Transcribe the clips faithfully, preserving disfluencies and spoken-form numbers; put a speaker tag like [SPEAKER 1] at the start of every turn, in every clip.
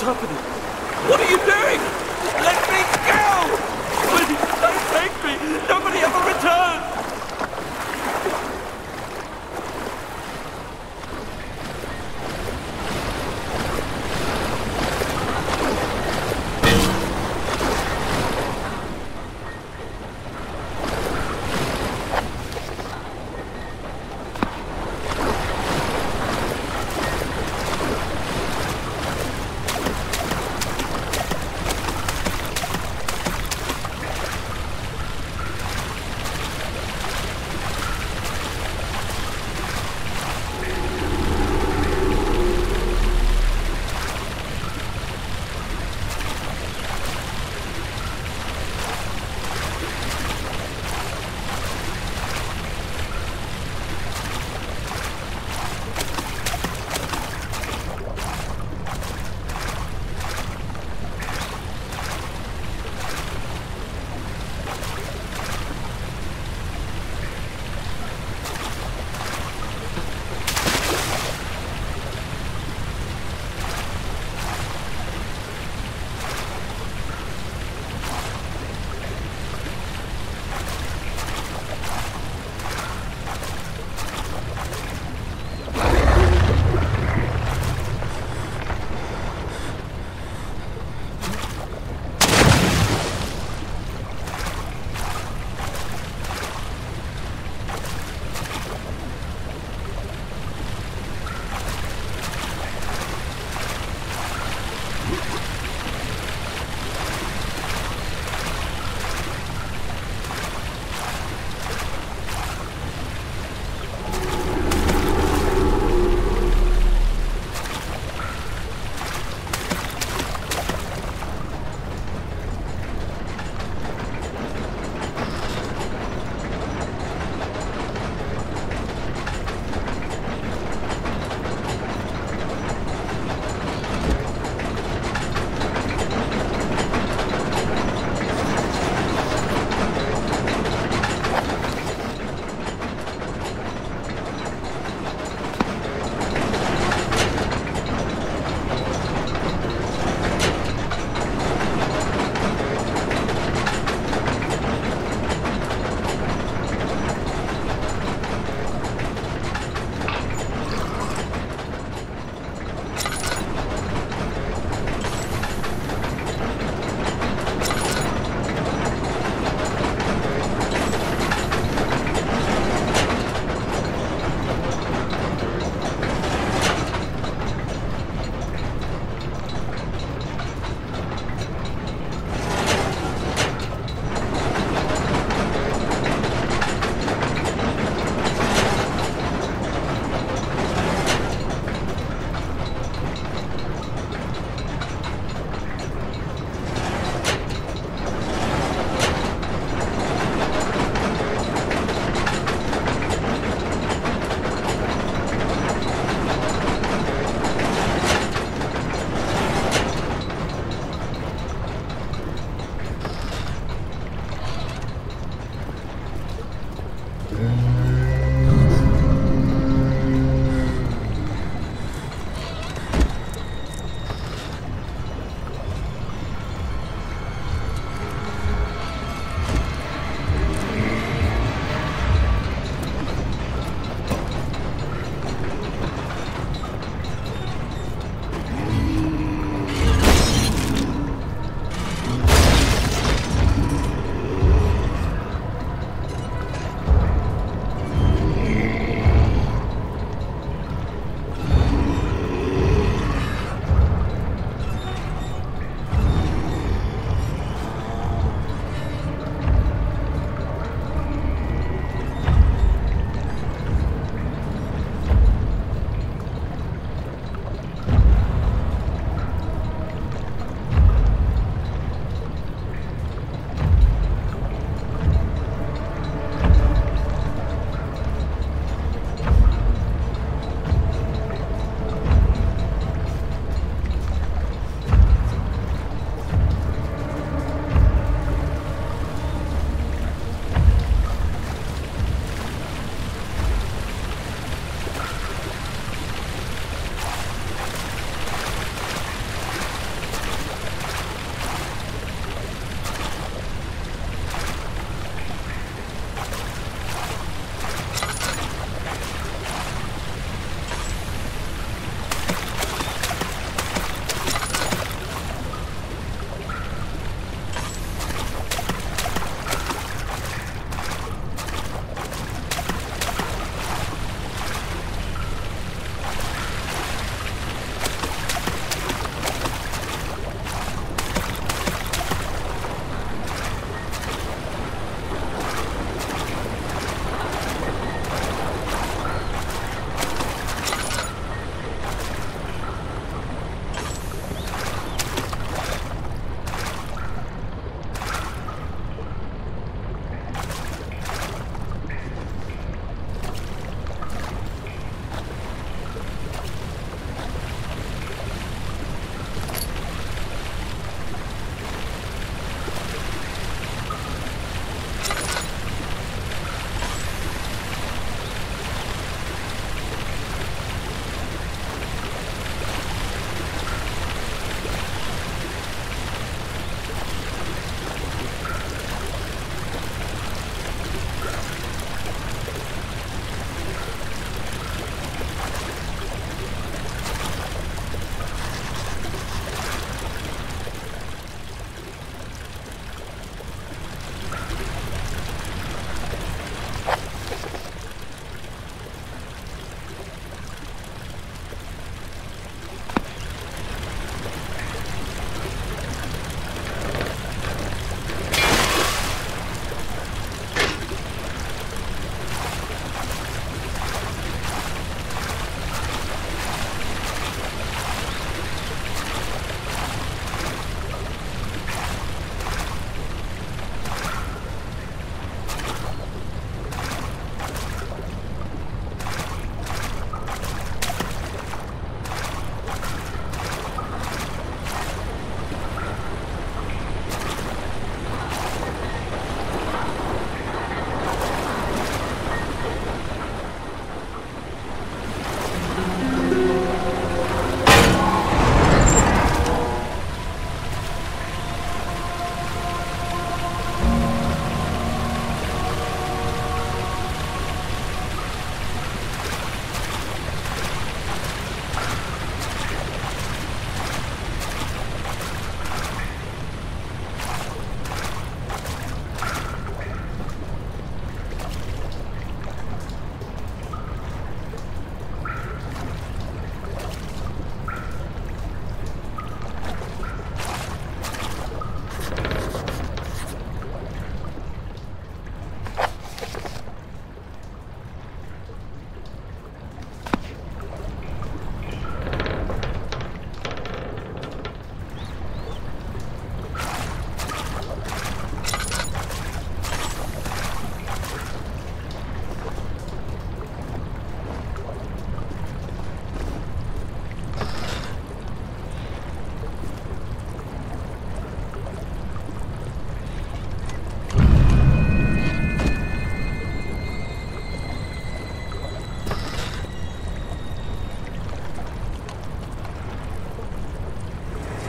[SPEAKER 1] happening? What are you doing? Let me go! Please, don't take me! Nobody ever returns!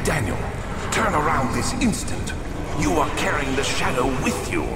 [SPEAKER 2] Daniel, turn around this instant. You are carrying the shadow with you.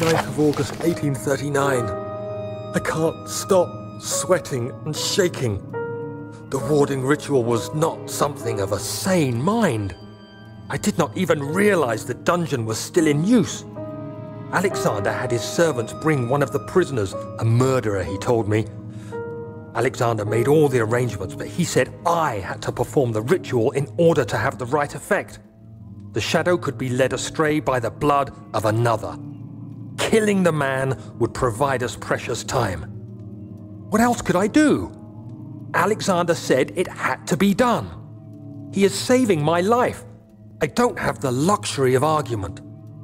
[SPEAKER 3] twenty-ninth of August, eighteen thirty-nine. I can't stop sweating and shaking. The warding ritual was not something of a sane mind. I did not even realize the dungeon was still in use. Alexander had his servants bring one of the prisoners, a murderer, he told me. Alexander made all the arrangements, but he said I had to perform the ritual in order to have the right effect. The shadow could be led astray by the blood of another. Killing the man would provide us precious time. What else could I do? Alexander said it had to be done. He is saving my life. I don't have the luxury of argument.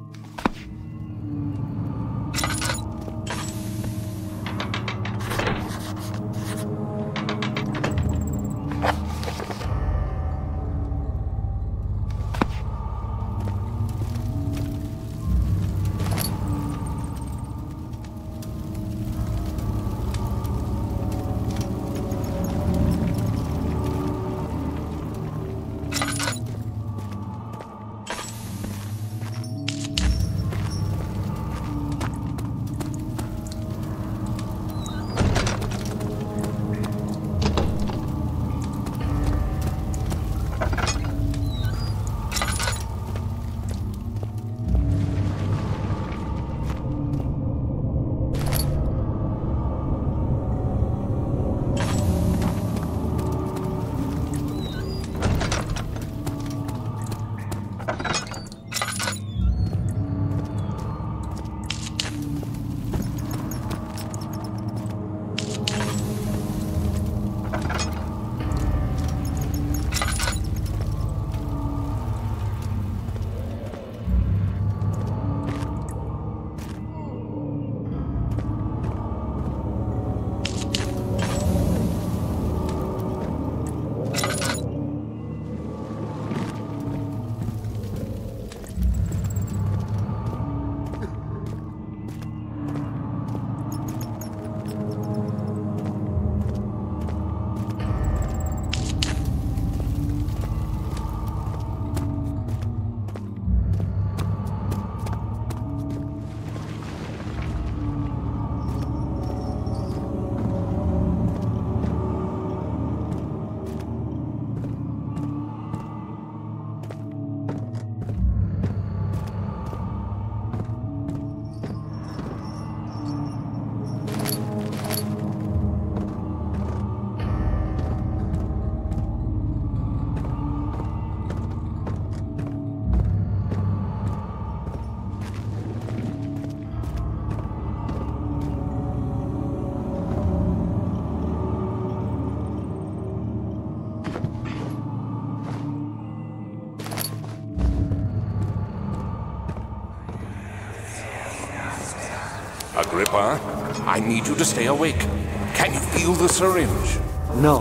[SPEAKER 2] Agrippa, I need you to stay awake. Can you feel the syringe?
[SPEAKER 4] No,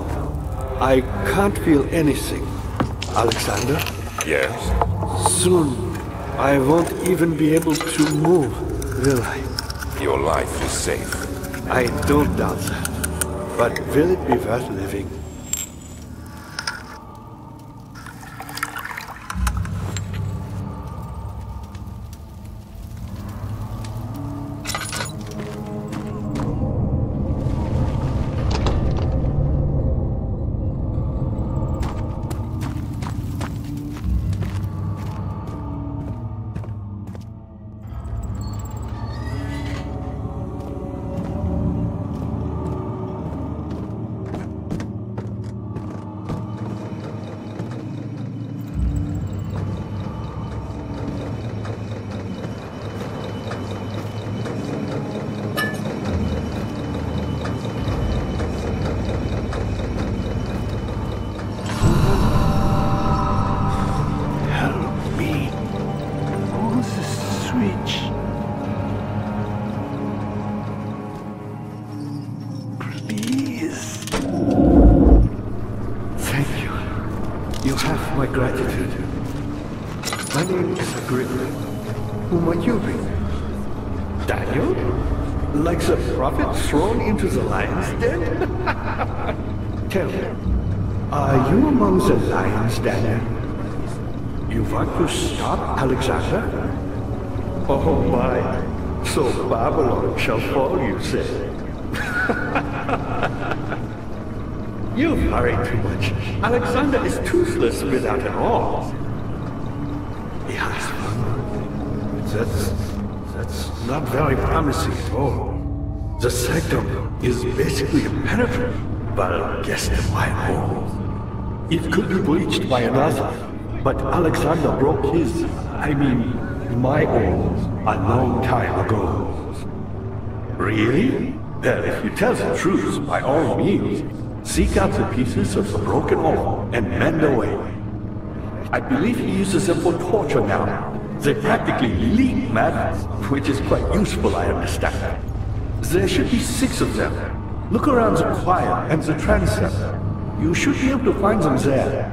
[SPEAKER 4] I can't feel anything. Alexander?
[SPEAKER 2] Yes?
[SPEAKER 4] Soon, I won't even be able to move, will I?
[SPEAKER 2] Your life is safe.
[SPEAKER 4] I don't doubt that. But will it be worth living? My gratitude. My name is Agrippa. Whom are you with? Daniel? Like the prophet thrown into the lion's den? Tell me, are you among the lions, Daniel? You want to stop Alexander? Oh my, So Babylon shall fall, you say? You've worried too much. Alexander is toothless without an arm. He has one. That's... that's not very promising at all. The sectum is basically impenetrable, but guess the wide hole. It could be breached by another, but Alexander broke his, I mean, my own, a long time ago. Really? Well, if you tell the truth, by all means, seek out the pieces of the broken arm and mend away. I believe he uses them for torture now. They practically leak madness, which is quite useful, I understand. There should be six of them. Look around the choir and the transept. You should be able to find them there.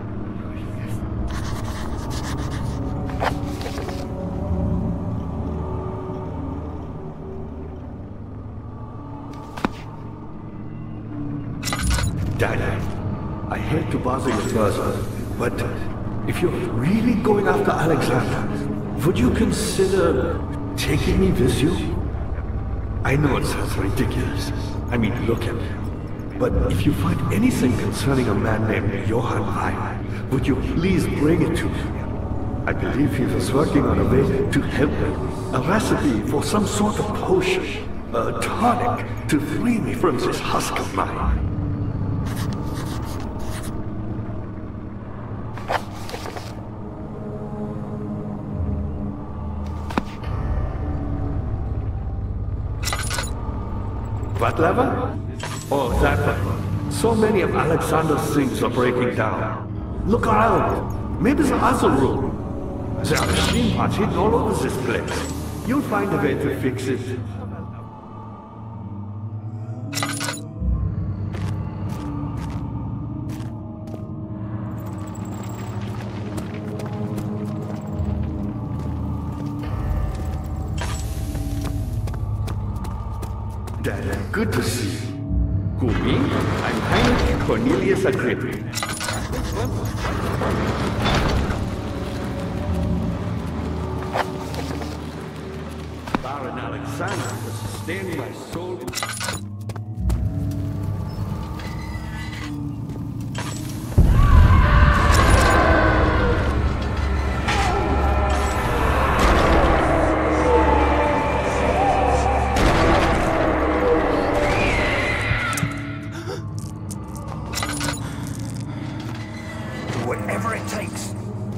[SPEAKER 4] Daniel, I hate to bother you further, but if you're really going after Alexander, would you consider taking me with you? I know it sounds ridiculous. I mean, look at me. But if you find anything concerning a man named Johann Rhein, would you please bring it to me? I believe he was working on a way to help me. A recipe for some sort of potion, a tonic, to free me from this husk of mine. What lever? Oh, that one. So many of Alexander's things are breaking down. Look around. Maybe the other room. There are machine parts hidden all over this place. You'll find a way to fix it. Daniel, good to see you. Who, me? I'm Heinrich Cornelius Agrippa. Baron Alexander has sustained my soul.
[SPEAKER 2] Whatever it takes.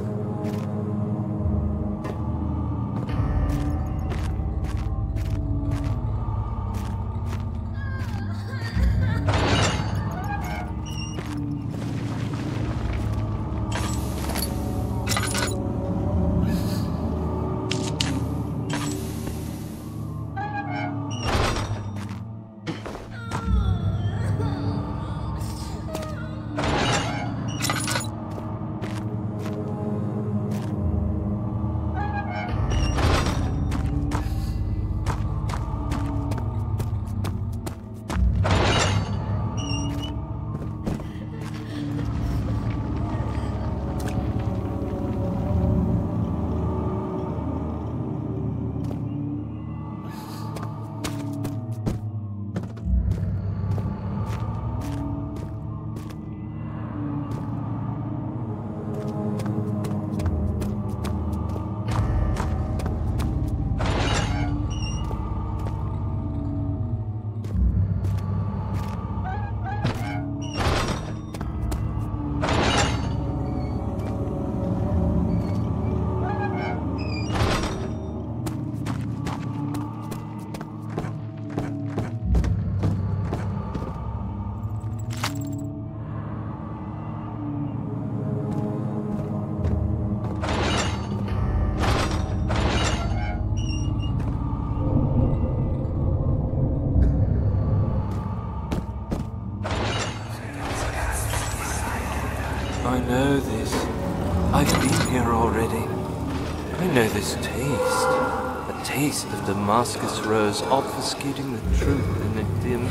[SPEAKER 1] I know this. I've been here already. I know this taste. A taste of Damascus rose obfuscating the truth in a dim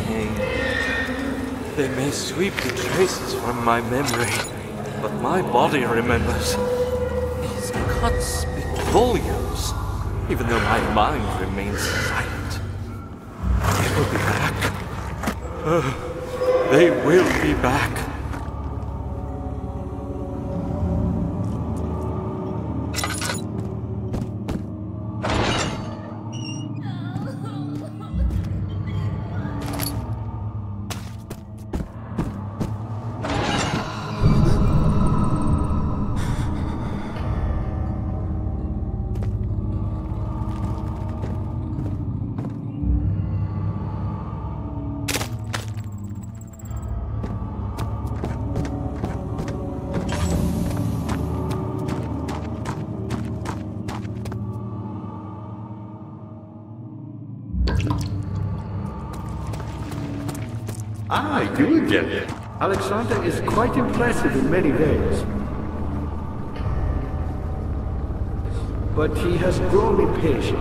[SPEAKER 1] haze. They may sweep the traces from my memory, but my body remembers. These cuts speak volumes. even though my mind remains silent. They will be back. Uh, they will be back.
[SPEAKER 4] Ah, you again. Alexander is quite impressive in many ways. But he has grown impatient.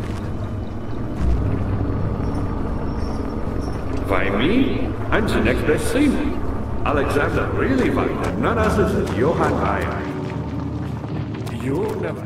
[SPEAKER 4] Why me? I'm the next best thing. Alexander really wanted none other than Johann Meyer. You'll never...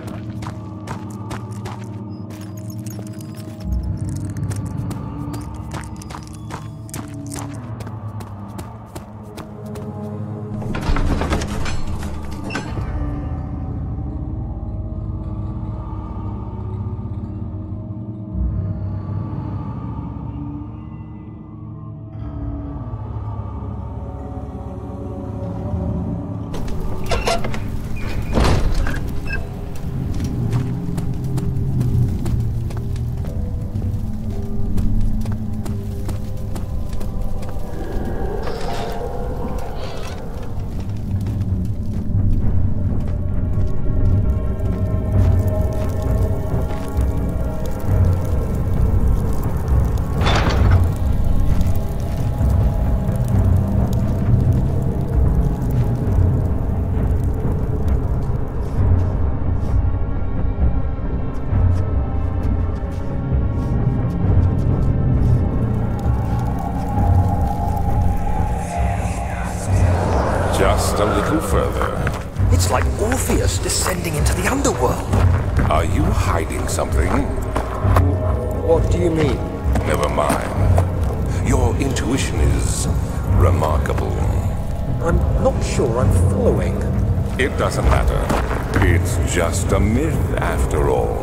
[SPEAKER 2] Just a little further.
[SPEAKER 3] It's like Orpheus descending into the underworld.
[SPEAKER 2] Are you hiding something?
[SPEAKER 3] What do you mean?
[SPEAKER 2] Never mind. Your intuition is remarkable.
[SPEAKER 3] I'm not sure I'm following.
[SPEAKER 2] It doesn't matter. It's just a myth after all.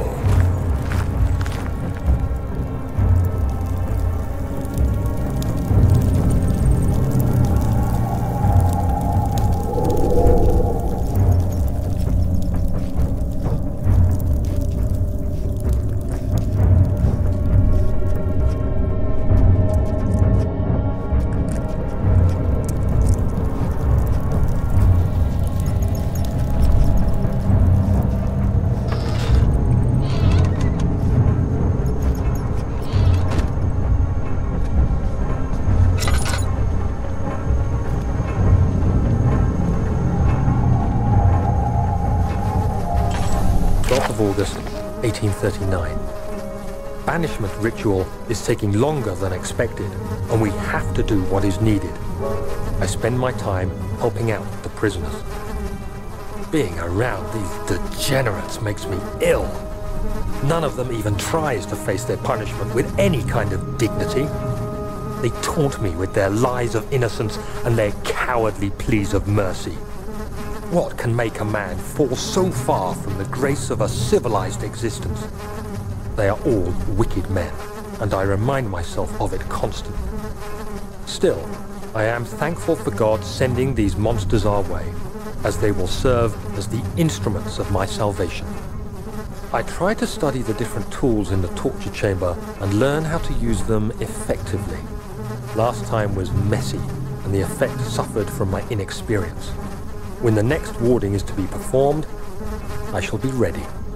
[SPEAKER 3] twelfth of August, eighteen thirty-nine. Banishment ritual is taking longer than expected, and we have to do what is needed. I spend my time helping out the prisoners. Being around these degenerates makes me ill. None of them even tries to face their punishment with any kind of dignity. They taunt me with their lies of innocence and their cowardly pleas of mercy. What can make a man fall so far from the grace of a civilized existence? They are all wicked men, and I remind myself of it constantly. Still, I am thankful for God sending these monsters our way, as they will serve as the instruments of my salvation. I try to study the different tools in the torture chamber and learn how to use them effectively. Last time was messy, and the effect suffered from my inexperience. When the next warding is to be performed, I shall be ready.